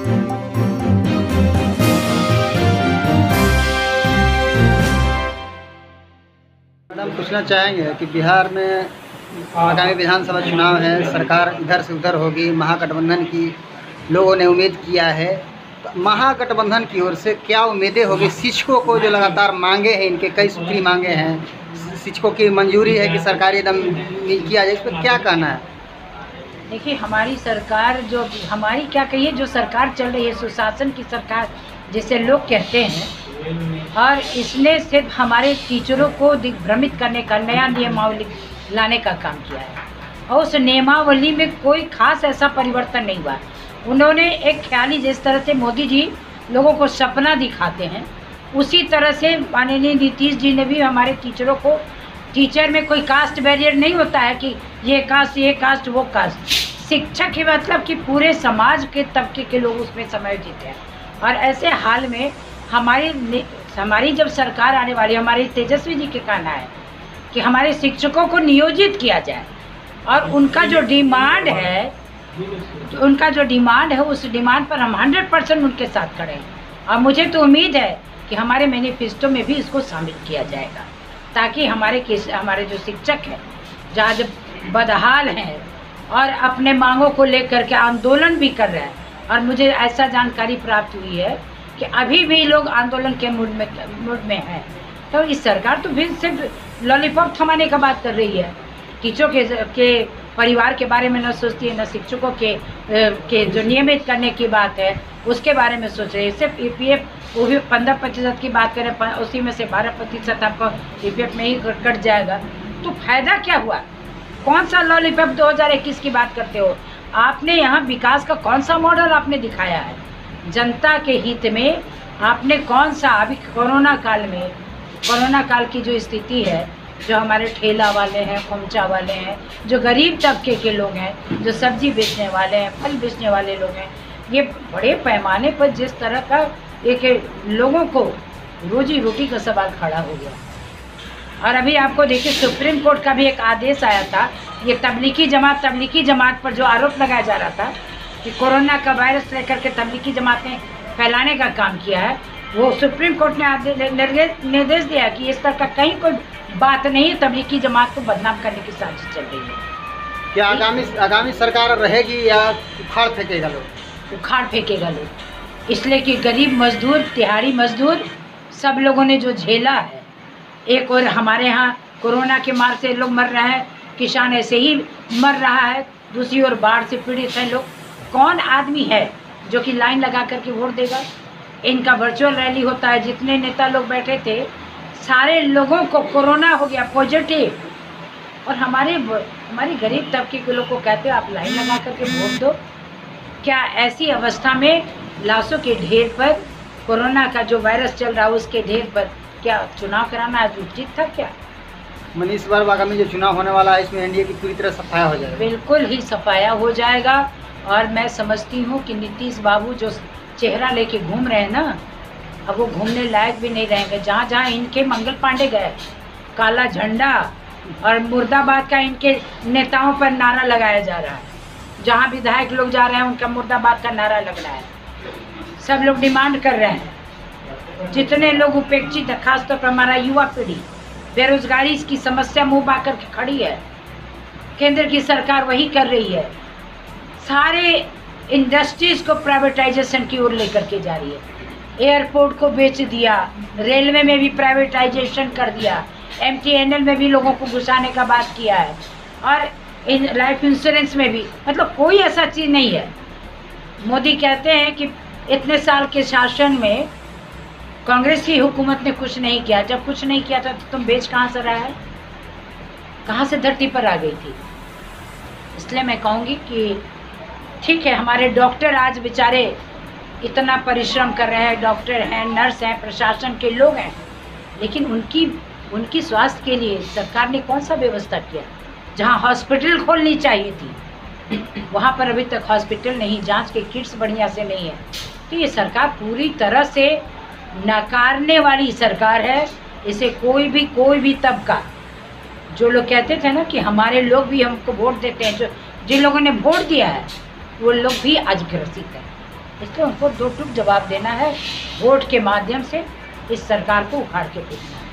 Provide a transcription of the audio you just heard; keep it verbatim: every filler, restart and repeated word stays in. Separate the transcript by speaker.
Speaker 1: Madam, पूछना चाहेंगे कि बिहार में आगामी विधानसभा चुनाव है, सरकार इधर से उधर होगी, महागठबंधन की लोगों ने उम्मीद किया है। तो महागठबंधन की ओर से क्या उम्मीदें होगी? शिक्षकों को जो लगातार मांगे हैं, इनके कई सूत्री मांगे हैं, शिक्षकों की मंजूरी है कि सरकारी एकदम किया जाए, इस पर क्या कहना है?
Speaker 2: देखिए, हमारी सरकार जो हमारी क्या कहिए जो सरकार चल रही है, सुशासन की सरकार जिसे लोग कहते हैं, और इसने सिर्फ हमारे टीचरों को दिग्भ्रमित करने का नया नियमावली लाने का काम किया है। और उस नियमावली में कोई खास ऐसा परिवर्तन नहीं हुआ। उन्होंने एक ख्याली, जिस तरह से मोदी जी लोगों को सपना दिखाते हैं, उसी तरह से माननीय नीतीश जी ने भी हमारे टीचरों को, टीचर में कोई कास्ट बैरियर नहीं होता है कि ये कास्ट ये कास्ट वो कास्ट। शिक्षक के मतलब कि पूरे समाज के तबके के लोग उसमें समायोजित हैं। और ऐसे हाल में हमारी हमारी जब सरकार आने वाली, हमारे तेजस्वी जी के कहना है कि हमारे शिक्षकों को नियोजित किया जाए, और उनका जो डिमांड है उनका जो डिमांड है उस डिमांड पर हम हंड्रेड परसेंट उनके साथ खड़े हैं। और मुझे तो उम्मीद है कि हमारे मैनिफेस्टो में भी इसको शामिल किया जाएगा, ताकि हमारे हमारे जो शिक्षक हैं, जहाँ जब बदहाल हैं और अपने मांगों को लेकर के आंदोलन भी कर रहे हैं, और मुझे ऐसा जानकारी प्राप्त हुई है कि अभी भी लोग आंदोलन के मूड में मूड में हैं, तो इस सरकार तो फिर सिर्फ लॉलीपॉप थमाने का बात कर रही है। टीचरों के के परिवार के बारे में न सोचती है, न शिक्षकों के के जो नियमित करने की बात है उसके बारे में सोच रही है। सिर्फ ई पी एफ, वो भी पंद्रह प्रतिशत की बात करें, उसी में से बारह प्रतिशत आपको ई पी एफ में ही कट जाएगा, तो फायदा क्या हुआ? कौन सा लॉलीपॉप दो हज़ार इक्कीस की बात करते हो? आपने यहाँ विकास का कौन सा मॉडल आपने दिखाया है? जनता के हित में आपने कौन सा, अभी कोरोना काल में, कोरोना काल की जो स्थिति है, जो हमारे ठेला वाले हैं, खोमचा वाले हैं, जो गरीब तबके के लोग हैं, जो सब्जी बेचने वाले हैं, फल बेचने वाले लोग हैं, ये बड़े पैमाने पर जिस तरह का एक लोगों को रोजी रोटी का सवाल खड़ा हो गया। और अभी आपको देखिए, सुप्रीम कोर्ट का भी एक आदेश आया था, ये तबलीगी जमात तबलीगी जमात पर जो आरोप लगाया जा रहा था कि कोरोना का वायरस लेकर के तबलीगी जमात ने फैलाने का काम किया है, वो सुप्रीम कोर्ट ने निर्देश दिया कि इस तरह का कहीं कोई बात नहीं है, तबलीगी जमात को बदनाम करने की साजिश चल रही है।
Speaker 1: क्या आगामी आगामी सरकार रहेगी या उखाड़ फेंकेगा लोग?
Speaker 2: उखाड़ फेंकेगा लोग, इसलिए कि गरीब मजदूर, दिहाड़ी मजदूर, सब लोगों ने जो झेला है। एक और हमारे यहाँ कोरोना के मार से लोग मर रहे हैं, किसान ऐसे ही मर रहा है, दूसरी ओर बाढ़ से पीड़ित हैं लोग। कौन आदमी है जो कि लाइन लगा करके वोट देगा? इनका वर्चुअल रैली होता है, जितने नेता लोग बैठे थे सारे लोगों को कोरोना हो गया पॉजिटिव, और हमारे हमारी गरीब तबके के लोग को कहते हो आप लाइन लगा करके वोट दो। क्या ऐसी अवस्था में लाशों के ढेर पर, कोरोना का जो वायरस चल रहा है उसके ढेर पर क्या चुनाव कराना उचित था क्या?
Speaker 1: मनीष इस बार आगामी जो चुनाव होने वाला है, इसमें एन डी ए की पूरी तरह सफाया हो जाएगा?
Speaker 2: बिल्कुल ही सफाया हो जाएगा। और मैं समझती हूँ कि नीतीश बाबू जो चेहरा लेके घूम रहे हैं ना, अब वो घूमने लायक भी नहीं रहेंगे। जहाँ जहाँ इनके मंगल पांडे गए, काला झंडा और मुर्दाबाद का इनके नेताओं पर नारा लगाया जा रहा है। जहाँ विधायक लोग जा रहे हैं उनका मुर्दाबाद का नारा लग रहा है। सब लोग डिमांड कर रहे हैं। जितने लोग उपेक्षित है, खासतौर पर हमारा युवा पीढ़ी, बेरोजगारी की समस्या मुँह पा करके खड़ी है। केंद्र की सरकार वही कर रही है, सारे इंडस्ट्रीज को प्राइवेटाइजेशन की ओर लेकर के जा रही है। एयरपोर्ट को बेच दिया, रेलवे में भी प्राइवेटाइजेशन कर दिया, एम टी एन एल में भी लोगों को घुसाने का बात किया है, और इन लाइफ इंश्योरेंस में भी। मतलब कोई ऐसा चीज़ नहीं है। मोदी कहते हैं कि इतने साल के शासन में कांग्रेस की हुकूमत ने कुछ नहीं किया। जब कुछ नहीं किया था तो तुम बेच कहाँ से रहा है, कहाँ से धरती पर आ गई थी? इसलिए मैं कहूँगी कि ठीक है, हमारे डॉक्टर आज बेचारे इतना परिश्रम कर रहे हैं, डॉक्टर हैं, नर्स हैं, प्रशासन के लोग हैं, लेकिन उनकी उनकी स्वास्थ्य के लिए सरकार ने कौन सा व्यवस्था किया? जहाँ हॉस्पिटल खोलनी चाहिए थी वहाँ पर अभी तक हॉस्पिटल नहीं, जांच के किट्स बढ़िया से नहीं है। तो ये सरकार पूरी तरह से नकारने वाली सरकार है। इसे कोई भी कोई भी तबका, जो लोग कहते थे ना कि हमारे लोग भी हमको वोट देते हैं, जो जिन लोगों ने वोट दिया है वो लोग भी आज ग्रसित हैं। इसलिए उनको दो टूक जवाब देना है, वोट के माध्यम से इस सरकार को उखाड़ के फेंकना है।